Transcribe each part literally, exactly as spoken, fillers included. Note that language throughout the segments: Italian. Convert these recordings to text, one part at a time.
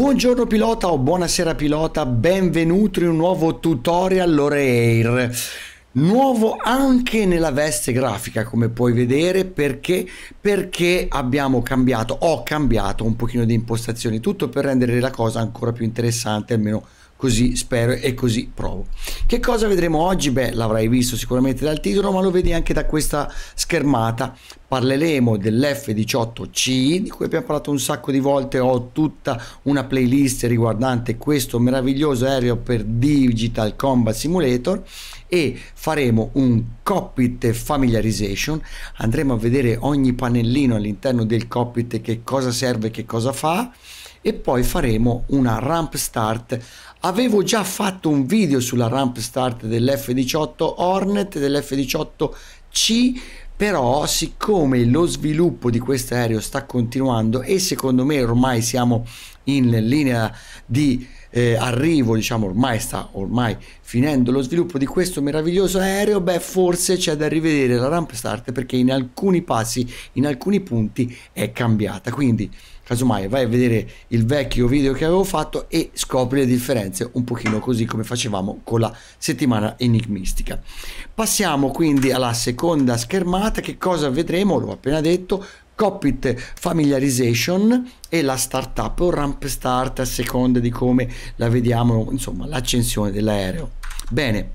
Buongiorno pilota o buonasera pilota, benvenuto in un nuovo tutorial Lorair. Nuovo anche nella veste grafica, come puoi vedere, perché perché abbiamo cambiato, ho cambiato un pochino di impostazioni, tutto per rendere la cosa ancora più interessante, almeno così spero e così provo. Che cosa vedremo oggi? Beh, l'avrai visto sicuramente dal titolo, ma lo vedi anche da questa schermata. Parleremo dell'F diciotto C, di cui abbiamo parlato un sacco di volte. Ho tutta una playlist riguardante questo meraviglioso aereo per Digital Combat Simulator e faremo un cockpit familiarization. Andremo a vedere ogni pannellino all'interno del cockpit, che cosa serve, che cosa fa, e poi faremo una ramp start. Avevo già fatto un video sulla ramp start dell'F diciotto Hornet, dell'F diciotto C, però siccome lo sviluppo di questo aereo sta continuando e secondo me ormai siamo in linea di eh, arrivo, diciamo ormai sta ormai finendo lo sviluppo di questo meraviglioso aereo, beh, forse c'è da rivedere la ramp start, perché in alcuni passi, in alcuni punti è cambiata. Quindi casomai vai a vedere il vecchio video che avevo fatto e scopri le differenze, un pochino così come facevamo con la settimana enigmistica. Passiamo quindi alla seconda schermata. Che cosa vedremo? L'ho appena detto: cockpit familiarization e la startup o ramp start, a seconda di come la vediamo, insomma l'accensione dell'aereo. Bene,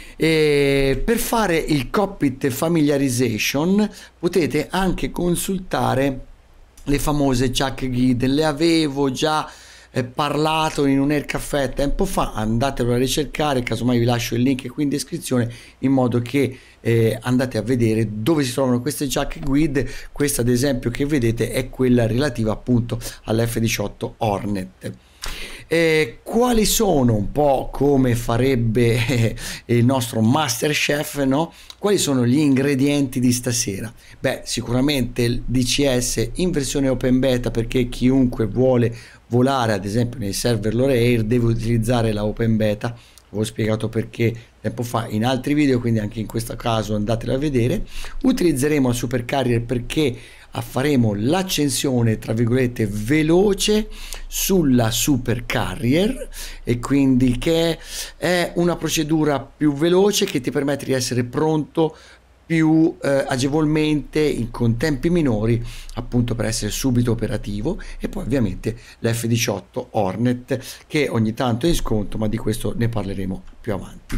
e per fare il cockpit familiarization potete anche consultare le famose Jack Guide. Le avevo già eh, parlato in un Air Caffè tempo fa, andatelo a ricercare, casomai vi lascio il link qui in descrizione, in modo che eh, andate a vedere dove si trovano queste Jack Guide. Questa ad esempio che vedete è quella relativa appunto all'F diciotto Hornet. Eh, quali sono, un po' come farebbe eh, il nostro Master Chef, no? Quali sono gli ingredienti di stasera? Beh, sicuramente il D C S in versione open beta, perché chiunque vuole volare ad esempio nei server Lorair deve utilizzare la open beta. Avevo spiegato perché tempo fa in altri video, quindi anche in questo caso andatelo a vedere. Utilizzeremo il Super Carrier perché faremo l'accensione tra virgolette veloce sulla Super Carrier, e quindi che è una procedura più veloce che ti permette di essere pronto più eh, agevolmente, in, con tempi minori, appunto per essere subito operativo. E poi ovviamente l'F diciotto Hornet, che ogni tanto è in sconto, ma di questo ne parleremo più avanti.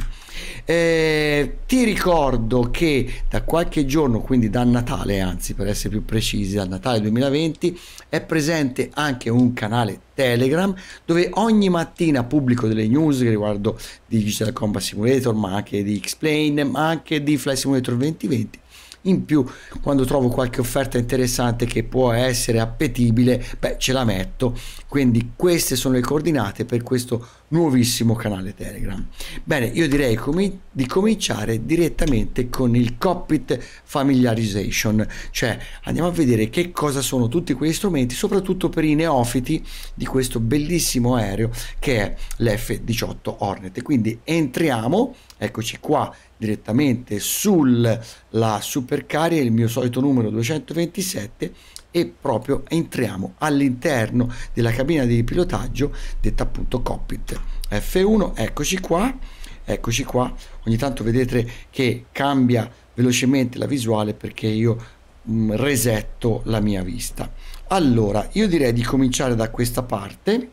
Eh, ti ricordo che da qualche giorno, quindi da Natale, anzi per essere più precisi da Natale duemilaventi, è presente anche un canale Telegram dove ogni mattina pubblico delle news riguardo Digital Combat Simulator, ma anche di X-Plane, ma anche di Flight Simulator duemilaventi. In più, quando trovo qualche offerta interessante che può essere appetibile, beh, ce la metto. Quindi queste sono le coordinate per questo nuovissimo canale Telegram. Bene, io direi comi di cominciare direttamente con il cockpit familiarization, cioè andiamo a vedere che cosa sono tutti quegli strumenti, soprattutto per i neofiti di questo bellissimo aereo che è l'F diciotto Hornet. Quindi entriamo, eccoci qua direttamente sulla Super Carrier, il mio solito numero duecentoventisette, e proprio entriamo all'interno della cabina di pilotaggio detta appunto cockpit. F uno, eccoci qua, eccoci qua. Ogni tanto vedete che cambia velocemente la visuale perché io mh, resetto la mia vista. Allora, io direi di cominciare da questa parte.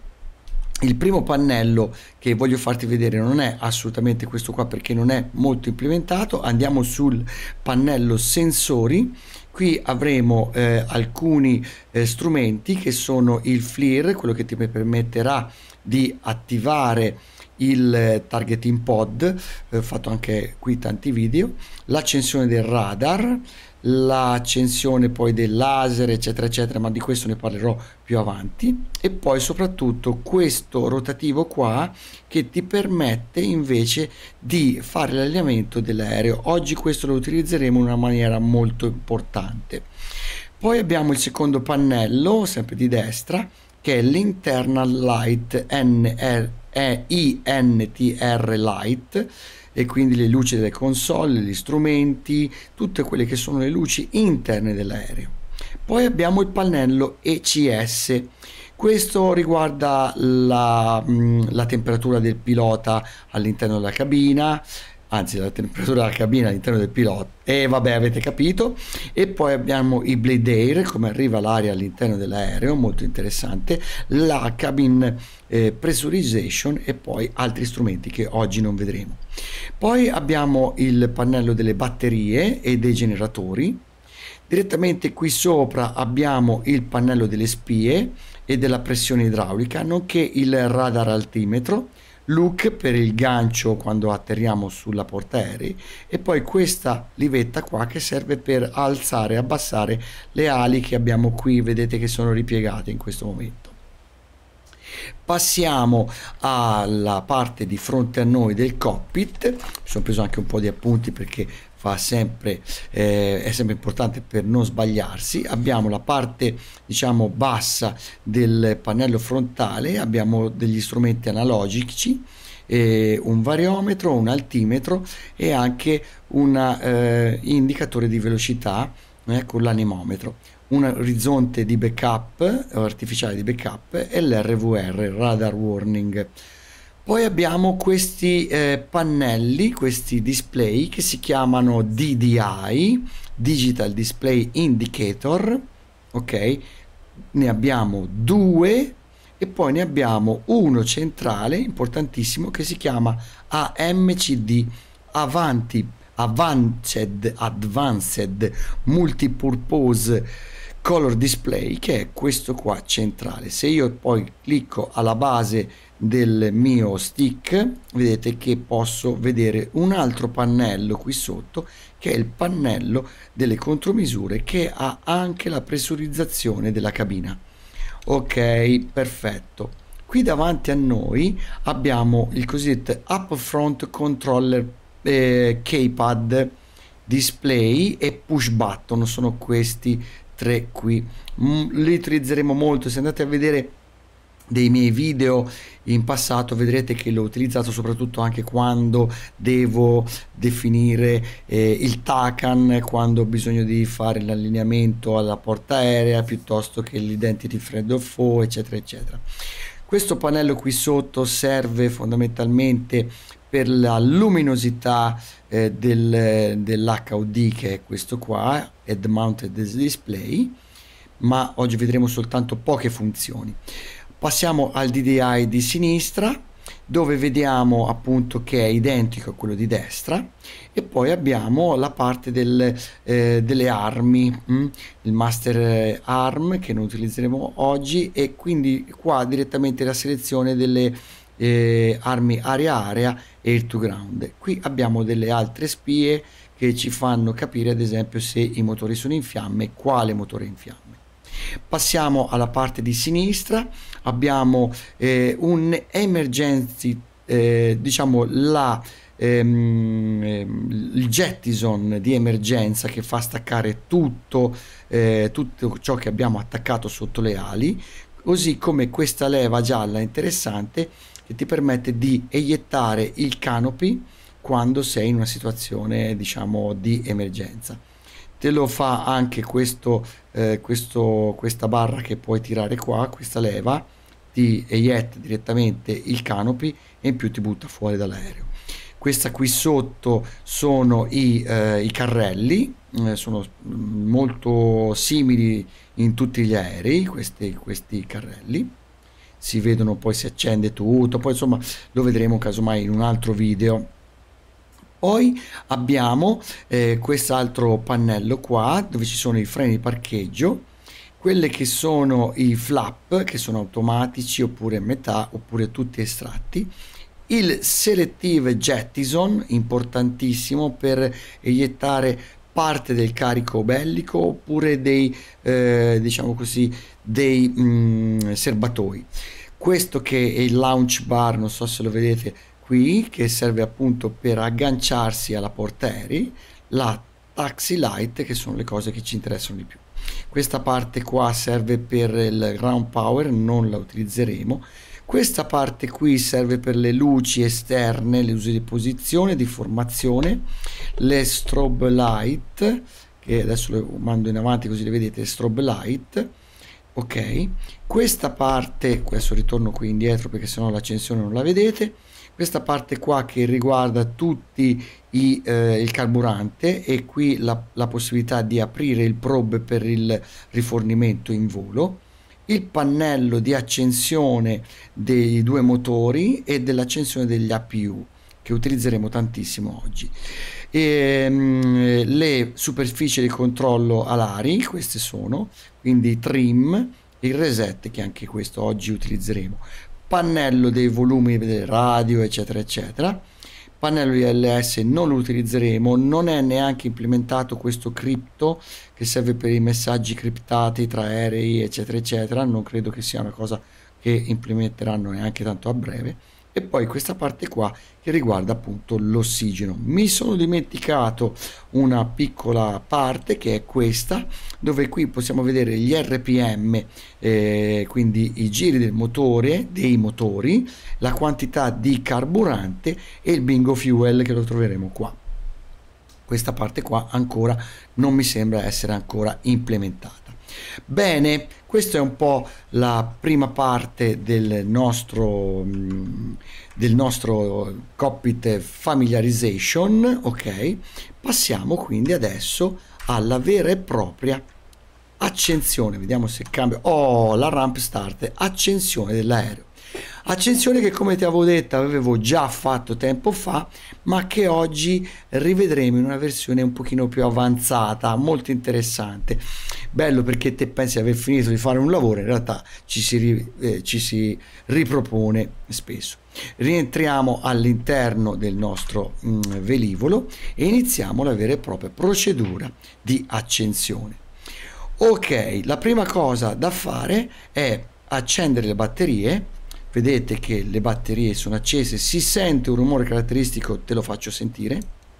Il primo pannello che voglio farti vedere non è assolutamente questo qua, perché non è molto implementato. Andiamo sul pannello sensori. Qui avremo eh, alcuni eh, strumenti che sono il FLIR, quello che ti permetterà di attivare il targeting pod, ho eh, fatto anche qui tanti video, l'accensione del radar, l'accensione poi del laser, eccetera eccetera, ma di questo ne parlerò più avanti. E poi soprattutto questo rotativo qua che ti permette invece di fare l'allineamento dell'aereo. Oggi questo lo utilizzeremo in una maniera molto importante. Poi abbiamo il secondo pannello, sempre di destra, che è l'Internal Light N R I N T R Light, e quindi le luci delle console, gli strumenti, tutte quelle che sono le luci interne dell'aereo. Poi abbiamo il pannello E C S. Questo riguarda la, mh, la temperatura del pilota all'interno della cabina, anzi la temperatura della cabina all'interno del pilota, e vabbè, avete capito. E poi abbiamo i blade air, come arriva l'aria all'interno dell'aereo, molto interessante, la cabin eh, pressurization e poi altri strumenti che oggi non vedremo. Poi abbiamo il pannello delle batterie e dei generatori. Direttamente qui sopra abbiamo il pannello delle spie e della pressione idraulica, nonché il radar altimetro, look per il gancio quando atterriamo sulla portaerei, e poi questa livetta qua che serve per alzare e abbassare le ali che abbiamo qui, vedete che sono ripiegate in questo momento. Passiamo alla parte di fronte a noi del cockpit. Mi sono preso anche un po' di appunti perché fa sempre, eh, è sempre importante per non sbagliarsi. Abbiamo la parte, diciamo, bassa del pannello frontale, abbiamo degli strumenti analogici, eh, un variometro, un altimetro e anche un eh, indicatore di velocità eh, con l'anemometro, un orizzonte di backup artificiale di backup e l'R V R, radar warning. Poi abbiamo questi eh, pannelli, questi display che si chiamano D D I, Digital Display Indicator, ok? Ne abbiamo due e poi ne abbiamo uno centrale importantissimo che si chiama A M C D, Avanti Advanced, Advanced Multipurpose Color Display, che è questo qua centrale. Se io poi clicco alla base del mio stick, vedete che posso vedere un altro pannello qui sotto, che è il pannello delle contromisure, che ha anche la pressurizzazione della cabina. Ok, perfetto. Qui davanti a noi abbiamo il cosiddetto Upfront Controller eh, Keypad Display e Push Button, sono questi tre qui. Mm, li utilizzeremo molto. Se andate a vedere dei miei video in passato vedrete che l'ho utilizzato soprattutto anche quando devo definire eh, il TACAN, quando ho bisogno di fare l'allineamento alla porta aerea piuttosto che l'identity thread of flow, eccetera eccetera. Questo pannello qui sotto serve fondamentalmente per la luminosità eh, del, dell'H U D, che è questo qua, Head Mounted Display, ma oggi vedremo soltanto poche funzioni. Passiamo al D D I di sinistra, dove vediamo appunto che è identico a quello di destra, e poi abbiamo la parte del, eh, delle armi, hm? il Master Arm che non utilizzeremo oggi, e quindi qua direttamente la selezione delle eh, armi area-area e air to ground. Qui abbiamo delle altre spie che ci fanno capire ad esempio se i motori sono in fiamme, quale motore è in fiamme. Passiamo alla parte di sinistra, abbiamo eh, un emergency, eh, diciamo la, ehm, il jettison di emergenza che fa staccare tutto, eh, tutto ciò che abbiamo attaccato sotto le ali, così come questa leva gialla interessante che ti permette di eiettare il canopy quando sei in una situazione, diciamo, di emergenza. Te lo fa anche questo, eh, questo, questa barra che puoi tirare qua, questa leva, ti eietta direttamente il canopy e in più ti butta fuori dall'aereo. Questa qui sotto sono i, eh, i carrelli, eh, sono molto simili in tutti gli aerei, questi, questi carrelli. Si vedono, poi si accende tutto, poi insomma lo vedremo casomai in un altro video. Poi abbiamo eh, quest'altro pannello qua dove ci sono i freni di parcheggio, quelle che sono i flap che sono automatici oppure a metà oppure tutti estratti, il selective jettison importantissimo per eiettare parte del carico bellico oppure dei eh, diciamo così dei mh, serbatoi. Questo che è il launch bar, non so se lo vedete qui, che serve appunto per agganciarsi alla portaerei, la taxi light, che sono le cose che ci interessano di più. Questa parte qua serve per il ground power, non la utilizzeremo. Questa parte qui serve per le luci esterne, le luci di posizione, di formazione, le strobe light, che adesso le mando in avanti così le vedete, strobe light, Ok, questa parte, adesso ritorno qui indietro perché sennò l'accensione non la vedete, questa parte qua che riguarda tutti i, eh, il carburante, e qui la, la possibilità di aprire il probe per il rifornimento in volo, il pannello di accensione dei due motori e dell'accensione degli A P U che utilizzeremo tantissimo oggi, e, um, le superfici di controllo alari, queste sono, quindi trim, il reset che anche questo oggi utilizzeremo, pannello dei volumi del radio eccetera eccetera. Pannello I L S non lo utilizzeremo, non è neanche implementato questo cripto che serve per i messaggi criptati tra aerei eccetera eccetera, non credo che sia una cosa che implementeranno neanche tanto a breve. E poi questa parte qua che riguarda appunto l'ossigeno. Mi sono dimenticato una piccola parte che è questa, dove qui possiamo vedere gli R P M, eh, quindi i giri del motore, dei motori, la quantità di carburante e il bingo fuel che lo troveremo qua. Questa parte qua ancora non mi sembra essere ancora implementata. Bene, questa è un po' la prima parte del nostro del nostro cockpit familiarization. Ok, passiamo quindi adesso alla vera e propria accensione. Vediamo se cambia. Oh, la ramp start, accensione dell'aereo. Accensione che, come ti avevo detto, avevo già fatto tempo fa, ma che oggi rivedremo in una versione un pochino più avanzata, molto interessante. Bello perché te pensi di aver finito di fare un lavoro, in realtà ci si, eh, ci si ripropone spesso. Rientriamo all'interno del nostro mh, velivolo e iniziamo la vera e propria procedura di accensione. Ok, la prima cosa da fare è accendere le batterie. Vedete che le batterie sono accese, si sente un rumore caratteristico, te lo faccio sentire,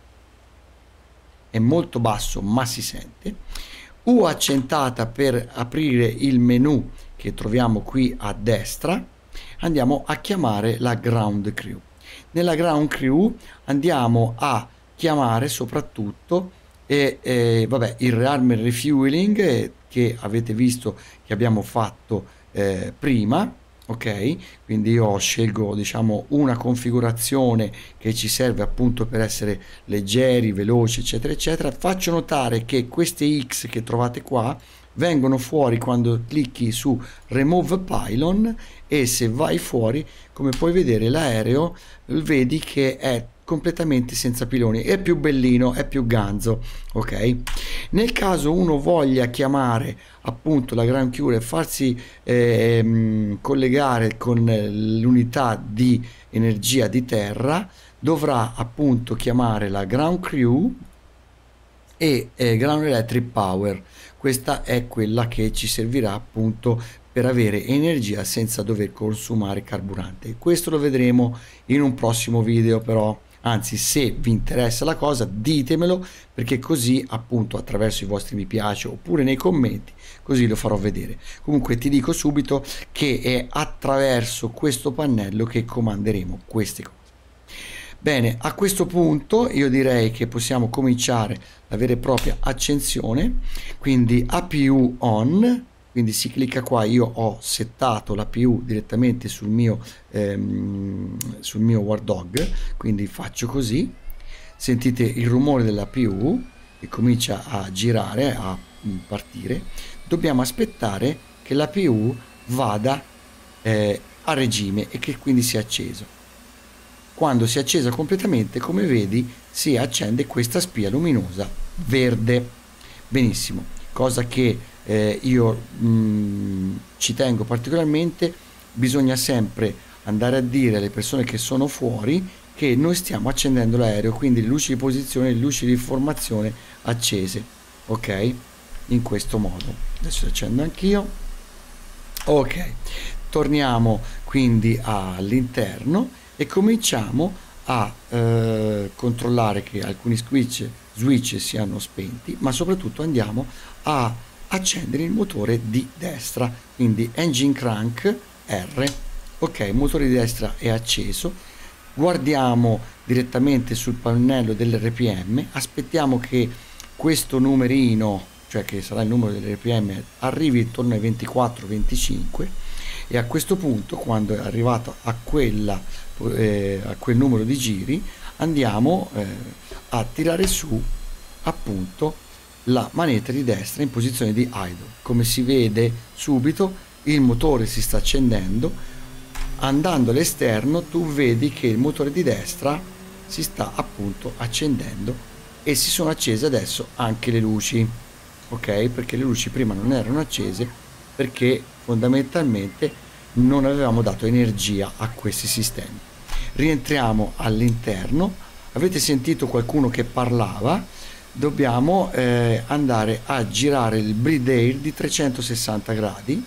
è molto basso ma si sente. U accentata per aprire il menu che troviamo qui a destra. Andiamo a chiamare la ground crew. Nella ground crew andiamo a chiamare soprattutto e, eh, vabbè, il rearm refueling eh, che avete visto che abbiamo fatto eh, prima. Ok, quindi io scelgo, diciamo, una configurazione che ci serve appunto per essere leggeri, veloci eccetera eccetera. Faccio notare che queste X che trovate qua vengono fuori quando clicchi su remove pylon, e se vai fuori, come puoi vedere, l'aereo vedi che è completamente senza piloni, è più bellino, è più ganzo. Ok, nel caso uno voglia chiamare appunto la ground crew e farsi eh, collegare con l'unità di energia di terra, dovrà appunto chiamare la ground crew e eh, ground electric power. Questa è quella che ci servirà appunto per avere energia senza dover consumare carburante. Questo lo vedremo in un prossimo video, però anzi, se vi interessa la cosa ditemelo, perché così appunto attraverso i vostri mi piace oppure nei commenti così lo farò vedere. Comunque ti dico subito che è attraverso questo pannello che comanderemo queste cose. Bene, a questo punto io direi che possiamo cominciare la vera e propria accensione. Quindi A P U on, quindi si clicca qua. Io ho settato l'A P U direttamente sul mio ehm, sul mio War Dog, quindi faccio così, sentite il rumore dell'A P U che comincia a girare, a partire. Dobbiamo aspettare che l'A P U vada eh, a regime e che quindi sia acceso. Quando si è accesa completamente, come vedi, si accende questa spia luminosa verde. Benissimo, cosa che eh, io mh, ci tengo particolarmente. Bisogna sempre andare a dire alle persone che sono fuori che noi stiamo accendendo l'aereo, quindi le luci di posizione e le luci di formazione accese. Ok, in questo modo. Adesso accendo anch'io. Ok, torniamo quindi all'interno e cominciamo a eh, controllare che alcuni switch, switch siano spenti, ma soprattutto andiamo a accendere il motore di destra, quindi engine crank R. Ok, il motore di destra è acceso. Guardiamo direttamente sul pannello dell'R P M, aspettiamo che questo numerino cioè che sarà il numero delle R P M, arrivi intorno ai ventiquattro venticinque, e a questo punto, quando è arrivato a, quella, eh, a quel numero di giri, andiamo eh, a tirare su appunto la manetta di destra in posizione di idle. Come si vede subito, il motore si sta accendendo. Andando all'esterno tu vedi che il motore di destra si sta appunto accendendo e si sono accese adesso anche le luci, ok? Perché le luci prima non erano accese perché fondamentalmente non avevamo dato energia a questi sistemi. Rientriamo all'interno. Avete sentito qualcuno che parlava? Dobbiamo eh, andare a girare il bleed air di trecentosessanta gradi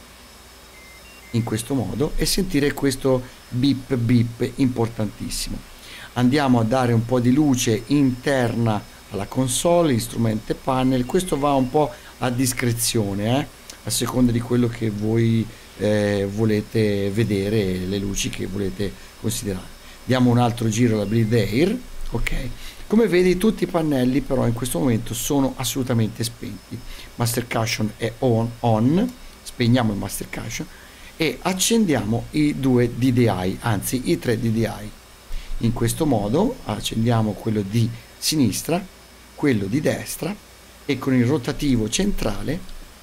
in questo modo e sentire questo beep beep importantissimo. Andiamo a dare un po' di luce interna alla console, instrument panel. Questo va un po' a discrezione, eh, a seconda di quello che voi eh, volete vedere, le luci che volete considerare. Diamo un altro giro alla bleed air, ok? Come vedi, tutti i pannelli però in questo momento sono assolutamente spenti. Master caution è on, on. Spegniamo il master caution e accendiamo i due D D I, anzi i tre D D I. In questo modo accendiamo quello di sinistra, quello di destra, e con il rotativo centrale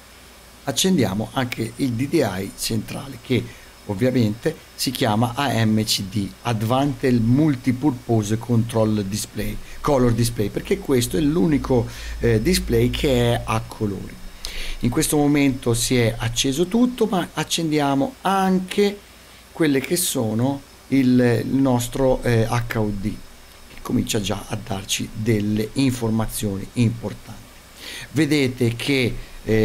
accendiamo anche il D D I centrale, che ovviamente si chiama A M C D, Advanced Multipurpose Control Display, Color Display, perché questo è l'unico eh, display che è a colori. In questo momento si è acceso tutto, ma accendiamo anche quelle che sono il, il nostro eh, H U D, che comincia già a darci delle informazioni importanti. Vedete che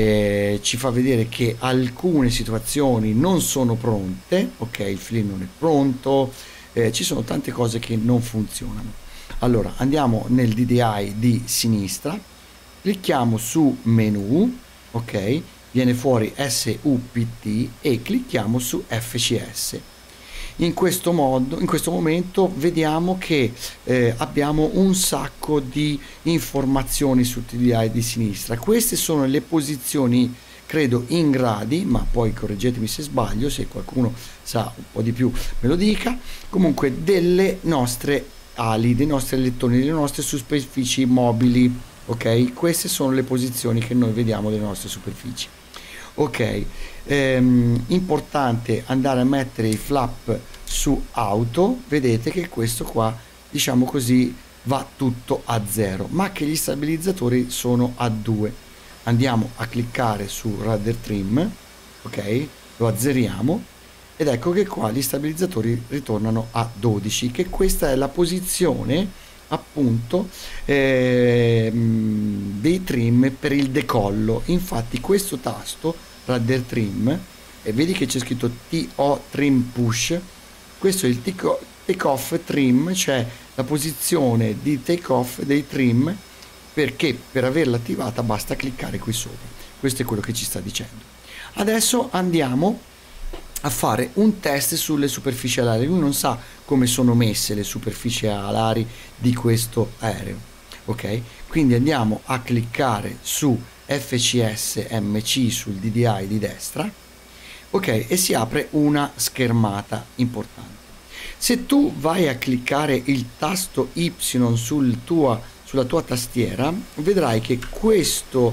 eh, ci fa vedere che alcune situazioni non sono pronte, ok, il film non è pronto, eh, ci sono tante cose che non funzionano. Allora andiamo nel D D I di sinistra, clicchiamo su menu, ok, viene fuori S U P T e clicchiamo su F C S. In questo modo, in questo momento vediamo che eh, abbiamo un sacco di informazioni sul D D I di sinistra. Queste sono le posizioni, credo in gradi, ma poi correggetemi se sbaglio, se qualcuno sa un po' di più me lo dica. Comunque delle nostre ali, dei nostri lettoni, delle nostre superfici mobili, ok? Queste sono le posizioni che noi vediamo delle nostre superfici. Ok, ehm, importante andare a mettere i flap su auto. Vedete che questo qua, diciamo così, va tutto a zero, ma che gli stabilizzatori sono a due. Andiamo a cliccare su Rudder Trim, ok, lo azzeriamo ed ecco che qua gli stabilizzatori ritornano a dodici, che questa è la posizione appunto eh, dei trim per il decollo. Infatti questo tasto Rudder Trim, e vedi che c'è scritto T O Trim Push, questo è il take off trim, cioè la posizione di take off dei trim, perché per averla attivata basta cliccare qui sopra. Questo è quello che ci sta dicendo. Adesso andiamo a fare un test sulle superfici alari. Lui non sa come sono messe le superfici alari di questo aereo, ok? Quindi andiamo a cliccare su F C S M C sul D D I di destra, ok, e si apre una schermata importante. Se tu vai a cliccare il tasto Y sul tua, sulla tua tastiera, vedrai che questo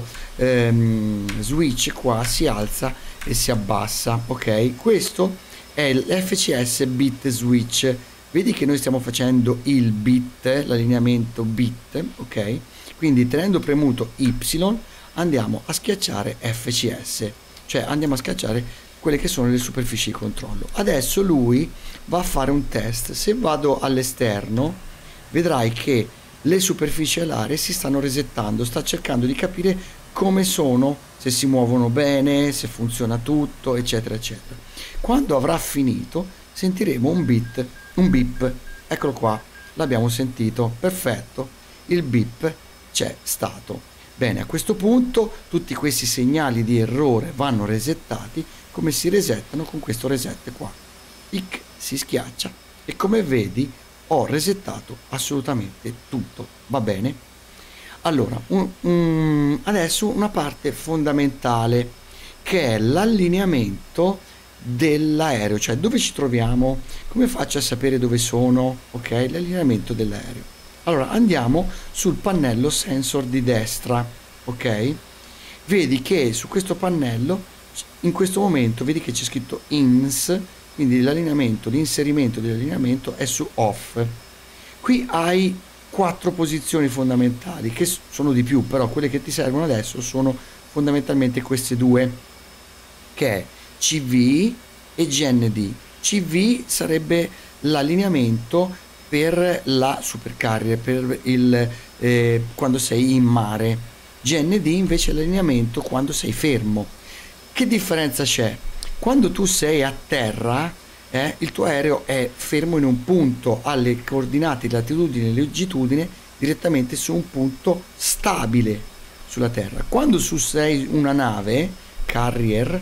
ehm, switch qua si alza e si abbassa, ok? Questo è l'F C S bit switch. Vedi che noi stiamo facendo il bit, l'allineamento bit, ok? Quindi tenendo premuto Y andiamo a schiacciare F C S, cioè andiamo a schiacciare quelle che sono le superfici di controllo. Adesso lui va a fare un test. Se vado all'esterno vedrai che le superfici alari si stanno resettando, sta cercando di capire come sono, se si muovono bene, se funziona tutto, eccetera eccetera. Quando avrà finito sentiremo un bit, un beep, eccolo qua, l'abbiamo sentito, perfetto, il beep c'è stato. Bene, a questo punto tutti questi segnali di errore vanno resettati. Come si resettano? Con questo reset qua, Ic, si schiaccia e come vedi ho resettato assolutamente tutto, va bene? Allora, un- un- adesso una parte fondamentale che è l'allineamento dell'aereo, cioè dove ci troviamo, come faccio a sapere dove sono, ok? L'allineamento dell'aereo. Allora, andiamo sul pannello sensor di destra, ok? Vedi che su questo pannello, in questo momento, vedi che c'è scritto I N S, quindi l'allineamento, l'inserimento dell'allineamento è su off. Qui hai quattro posizioni fondamentali, che sono di più, però quelle che ti servono adesso sono fondamentalmente queste due, che è C V e G N D. C V sarebbe l'allineamento per la supercarrier, per il, eh, quando sei in mare. G N D invece è l'allineamento quando sei fermo. Che differenza c'è? Quando tu sei a terra, eh, il tuo aereo è fermo in un punto alle coordinate di latitudine e longitudine direttamente su un punto stabile sulla terra. Quando tu sei una nave carrier,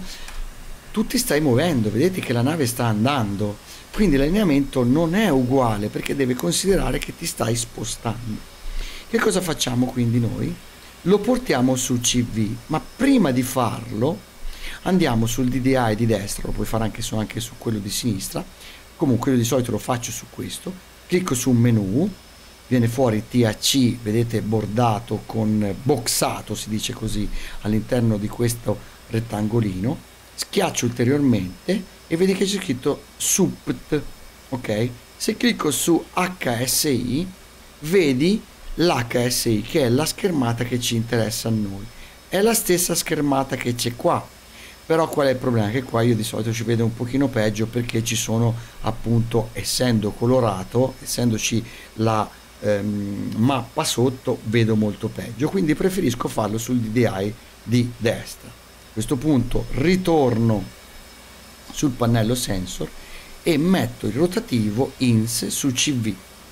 tu ti stai muovendo, vedete che la nave sta andando, quindi l'allineamento non è uguale perché deve considerare che ti stai spostando. Che cosa facciamo quindi noi? Lo portiamo su C V, ma prima di farlo andiamo sul D D I di destra, lo puoi fare anche su, anche su quello di sinistra, comunque io di solito lo faccio su questo, clicco su menu, viene fuori T A C, vedete, bordato con boxato, si dice così, all'interno di questo rettangolino, schiaccio ulteriormente e vedi che c'è scritto S U P T, ok? Se clicco su H S I, vedi l'H S I, che è la schermata che ci interessa a noi. È la stessa schermata che c'è qua, però qual è il problema? Che qua io di solito ci vedo un pochino peggio perché ci sono, appunto, essendo colorato, essendoci la ehm, mappa sotto, vedo molto peggio, quindi preferisco farlo sul D D I di destra. A questo punto ritorno sul pannello sensor e metto il rotativo I N S su C V.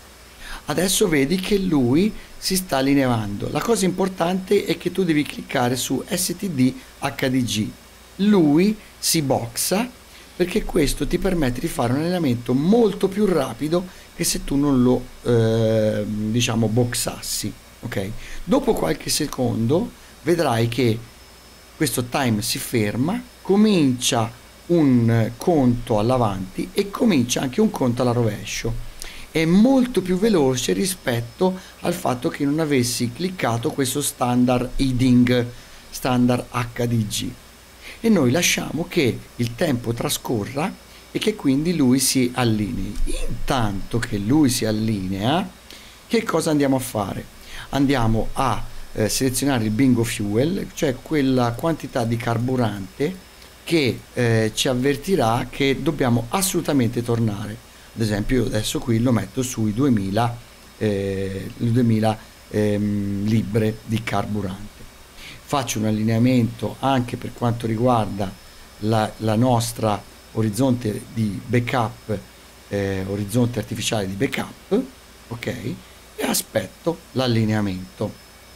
Adesso vedi che lui si sta allineando. La cosa importante è che tu devi cliccare su S T D H D G. Lui si boxa perché questo ti permette di fare un allenamento molto più rapido che se tu non lo eh, diciamo boxassi, ok? Dopo qualche secondo vedrai che questo time si ferma, comincia un conto all'avanti e comincia anche un conto alla rovescio. È molto più veloce rispetto al fatto che non avessi cliccato questo standard heading, standard H D G. E noi lasciamo che il tempo trascorra e che quindi lui si allinei. Intanto che lui si allinea, che cosa andiamo a fare? Andiamo a eh, selezionare il bingo fuel, cioè quella quantità di carburante che eh, ci avvertirà che dobbiamo assolutamente tornare. Ad esempio io adesso qui lo metto sui duemila, eh, duemila ehm, libre di carburante. Faccio un allineamento anche per quanto riguarda la, la nostra orizzonte di backup, eh, orizzonte artificiale di backup, ok? E aspetto l'allineamento.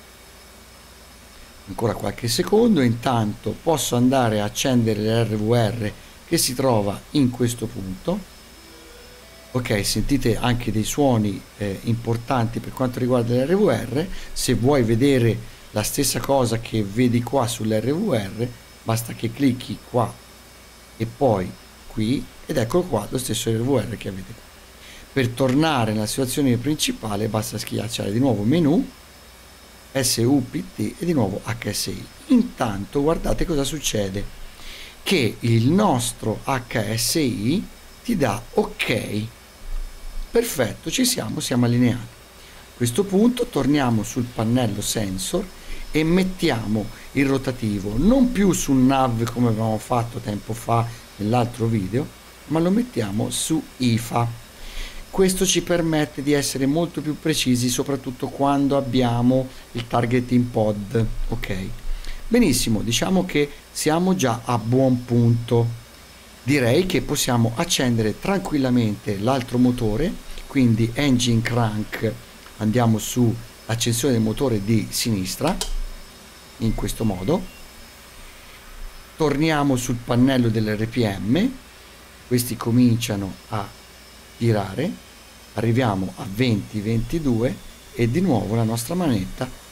Ancora qualche secondo, intanto posso andare a accendere l'R V R che si trova in questo punto. Ok, sentite anche dei suoni eh, importanti per quanto riguarda l'R V R. Se vuoi vedere la stessa cosa che vedi qua sull'R V R, basta che clicchi qua e poi qui, ed eccolo qua lo stesso R V R che avete qua. Per tornare nella situazione principale basta schiacciare di nuovo menu, S U P T e di nuovo H S I. Intanto guardate cosa succede, che il nostro H S I ti dà ok, perfetto, ci siamo, siamo allineati. A questo punto torniamo sul pannello sensor e mettiamo il rotativo non più su nav come avevamo fatto tempo fa nell'altro video, ma lo mettiamo su I F A. Questo ci permette di essere molto più precisi, soprattutto quando abbiamo il targeting pod. Ok, benissimo, diciamo che siamo già a buon punto. Direi che possiamo accendere tranquillamente l'altro motore, quindi engine crank, andiamo su accensione del motore di sinistra, in questo modo. Torniamo sul pannello dell'R P M, questi cominciano a girare, arriviamo a venti ventidue e di nuovo la nostra manetta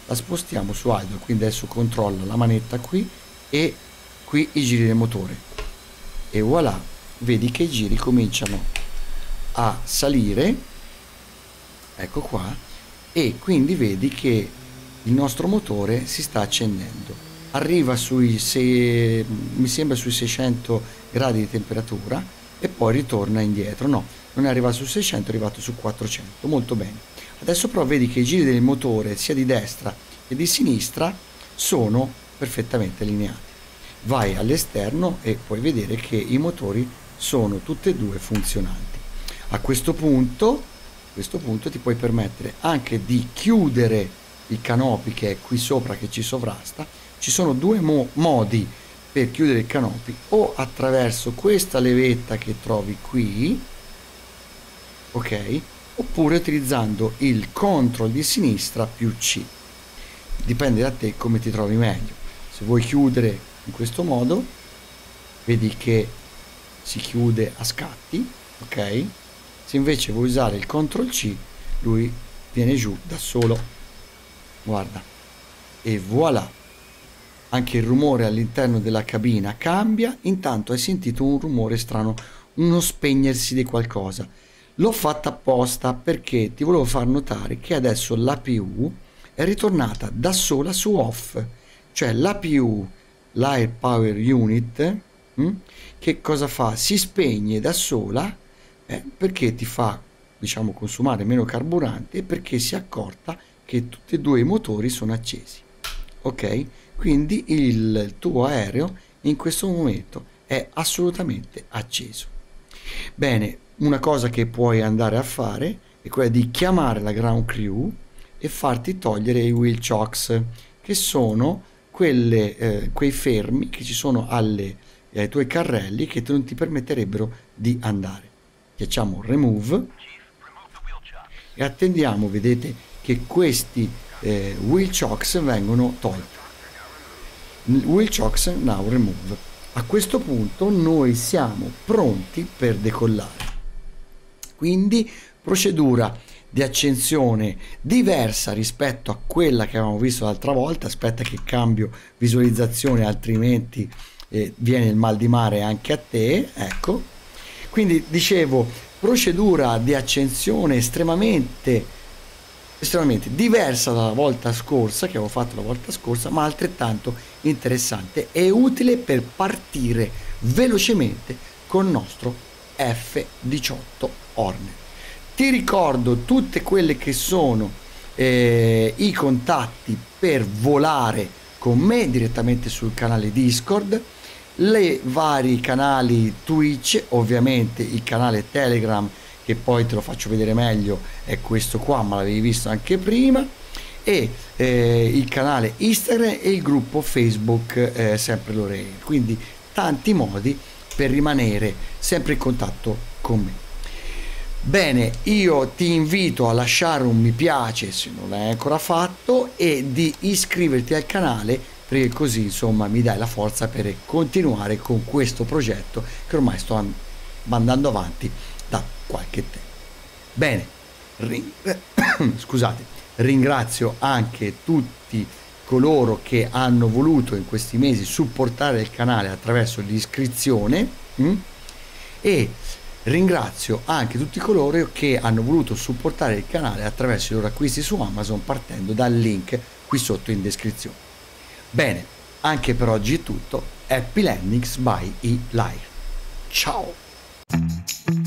la spostiamo su idle, quindi adesso controlla la manetta qui e qui i giri del motore e voilà, vedi che i giri cominciano a salire, ecco qua, e quindi vedi che il nostro motore si sta accendendo, arriva sui sei, mi sembra sui seicento gradi di temperatura e poi ritorna indietro. No, non è arrivato su seicento, è arrivato su quattrocento. Molto bene. Adesso però vedi che i giri del motore sia di destra che di sinistra sono perfettamente allineati. Vai all'esterno e puoi vedere che i motori sono tutti e due funzionanti. A questo punto, a questo punto ti puoi permettere anche di chiudere il canopy che è qui sopra che ci sovrasta. Ci sono due mo modi per chiudere il canopy, o attraverso questa levetta che trovi qui, ok, oppure utilizzando il control di sinistra più C. Dipende da te come ti trovi meglio. Se vuoi chiudere in questo modo, vedi che si chiude a scatti, ok? Se invece vuoi usare il control C, lui viene giù da solo, guarda, e voilà. Anche il rumore all'interno della cabina cambia. Intanto hai sentito un rumore strano, uno spegnersi di qualcosa. L'ho fatta apposta perché ti volevo far notare che adesso l'A P U è ritornata da sola su off, cioè l'A P U, l'Air Power Unit, hm? Che cosa fa? Si spegne da sola eh, perché ti fa, diciamo, consumare meno carburante e perché si è accorta che tutti e due i motori sono accesi, ok? Quindi il tuo aereo in questo momento è assolutamente acceso. Bene, una cosa che puoi andare a fare è quella di chiamare la ground crew e farti togliere i wheel chocks, che sono quelle, eh, quei fermi che ci sono alle, ai tuoi carrelli che non ti permetterebbero di andare. Facciamo remove e attendiamo, vedete che questi eh, wheel chocks vengono tolti. Wheel chocks now remove. A questo punto noi siamo pronti per decollare. Quindi procedura di accensione diversa rispetto a quella che avevamo visto l'altra volta. Aspetta che cambio visualizzazione, altrimenti eh, viene il mal di mare anche a te. Ecco, quindi dicevo, procedura di accensione estremamente estremamente diversa dalla volta scorsa, che avevo fatto la volta scorsa, ma altrettanto interessante e utile per partire velocemente con il nostro F diciotto Hornet. Ti ricordo tutte quelle che sono eh, i contatti per volare con me direttamente sul canale Discord, le vari canali Twitch, ovviamente il canale Telegram, che poi te lo faccio vedere meglio, è questo qua, ma l'avevi visto anche prima, e eh, il canale Instagram e il gruppo Facebook eh, sempre Loreair. Quindi tanti modi per rimanere sempre in contatto con me. Bene, io ti invito a lasciare un mi piace se non l'hai ancora fatto e di iscriverti al canale, perché così insomma mi dai la forza per continuare con questo progetto che ormai sto andando avanti da qualche tempo. Bene, ring scusate, ringrazio anche tutti coloro che hanno voluto in questi mesi supportare il canale attraverso l'iscrizione hm? e ringrazio anche tutti coloro che hanno voluto supportare il canale attraverso i loro acquisti su Amazon partendo dal link qui sotto in descrizione. Bene, anche per oggi è tutto. Happy Landings by eLair. Ciao!